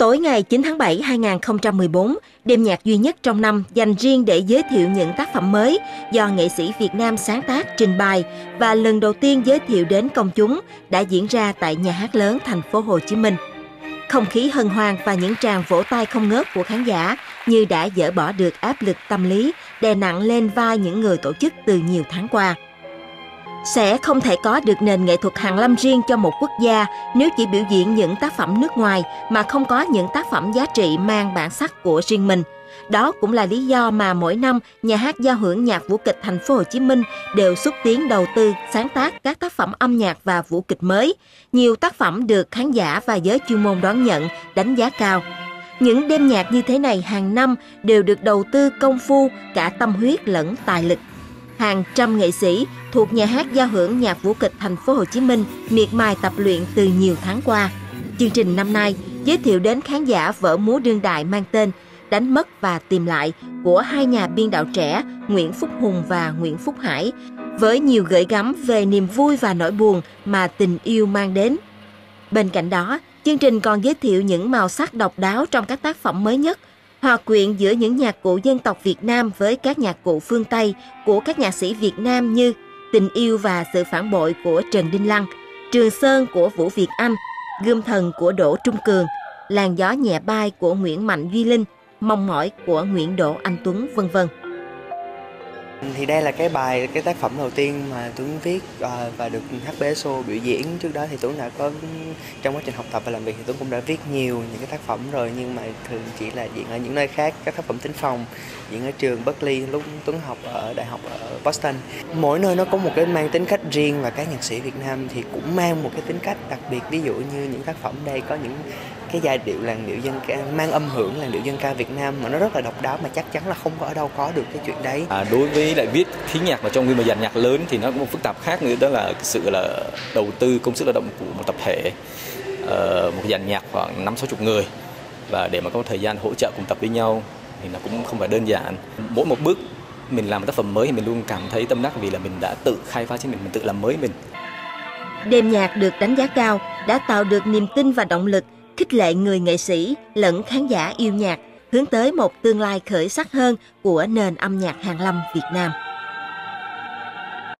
Tối ngày 9 tháng 7 2014, đêm nhạc duy nhất trong năm dành riêng để giới thiệu những tác phẩm mới do nghệ sĩ Việt Nam sáng tác, trình bày và lần đầu tiên giới thiệu đến công chúng đã diễn ra tại Nhà hát lớn thành phố Hồ Chí Minh. Không khí hân hoan và những tràng vỗ tay không ngớt của khán giả như đã dỡ bỏ được áp lực tâm lý đè nặng lên vai những người tổ chức từ nhiều tháng qua. Sẽ không thể có được nền nghệ thuật hàn lâm riêng cho một quốc gia nếu chỉ biểu diễn những tác phẩm nước ngoài mà không có những tác phẩm giá trị mang bản sắc của riêng mình. Đó cũng là lý do mà mỗi năm Nhà hát Giao hưởng Nhạc Vũ kịch Thành phố Hồ Chí Minh đều xúc tiến đầu tư sáng tác các tác phẩm âm nhạc và vũ kịch mới. Nhiều tác phẩm được khán giả và giới chuyên môn đón nhận, đánh giá cao. Những đêm nhạc như thế này hàng năm đều được đầu tư công phu, cả tâm huyết lẫn tài lực. Hàng trăm nghệ sĩ thuộc Nhà hát Giao hưởng Nhạc Vũ kịch Thành phố Hồ Chí Minh miệt mài tập luyện từ nhiều tháng qua. Chương trình năm nay giới thiệu đến khán giả vở múa đương đại mang tên Đánh mất và tìm lại của hai nhà biên đạo trẻ Nguyễn Phúc Hùng và Nguyễn Phúc Hải, với nhiều gợi gắm về niềm vui và nỗi buồn mà tình yêu mang đến. Bên cạnh đó, chương trình còn giới thiệu những màu sắc độc đáo trong các tác phẩm mới nhất, hòa quyện giữa những nhạc cụ dân tộc Việt Nam với các nhạc cụ phương Tây của các nhạc sĩ Việt Nam như Tình yêu và sự phản bội của Trần Đinh Lăng, Trường Sơn của Vũ Việt Anh, Gươm thần của Đỗ Trung Cường, Làn gió nhẹ bay của Nguyễn Mạnh Duy Linh, Mong mỏi của Nguyễn Đỗ Anh Tuấn, vân vân. Thì đây là cái tác phẩm đầu tiên mà Tuấn viết và được HBSO biểu diễn. Trước đó thì Tuấn đã có trong quá trình học tập và làm việc thì Tuấn cũng đã viết nhiều những cái tác phẩm rồi, nhưng mà thường chỉ là diễn ở những nơi khác, các tác phẩm thính phòng, diễn ở trường Berkeley lúc Tuấn học ở đại học ở Boston. Mỗi nơi nó có một cái mang tính cách riêng và các nhạc sĩ Việt Nam thì cũng mang một cái tính cách đặc biệt. Ví dụ như những tác phẩm đây có những cái giai điệu làn điệu dân ca, mang âm hưởng làn điệu dân ca Việt Nam mà nó rất là độc đáo, mà chắc chắn là không có ở đâu có được cái chuyện đấy. Đối với lại viết khí nhạc vào trong nguyên một dàn nhạc lớn thì nó có một phức tạp khác nữa, đó là sự là đầu tư công sức lao động của một tập thể, một dàn nhạc khoảng 50-60 người, và để mà có thời gian hỗ trợ cùng tập với nhau thì nó cũng không phải đơn giản. Mỗi một bước mình làm một tác phẩm mới thì mình luôn cảm thấy tâm đắc vì là mình đã tự khai phá chính mình tự làm mới mình. Đêm nhạc được đánh giá cao đã tạo được niềm tin và động lực, khích lệ người nghệ sĩ lẫn khán giả yêu nhạc hướng tới một tương lai khởi sắc hơn của nền âm nhạc hàn lâm Việt Nam.